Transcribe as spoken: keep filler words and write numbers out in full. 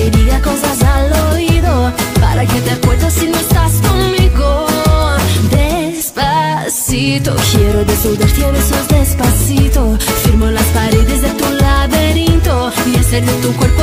te diga cosas al oído, para que te acuerdes si no estás conmigo. Despacito, quiero desnudarte a besos despacito. Firmo las paredes de tu laberinto y hacer de tu cuerpo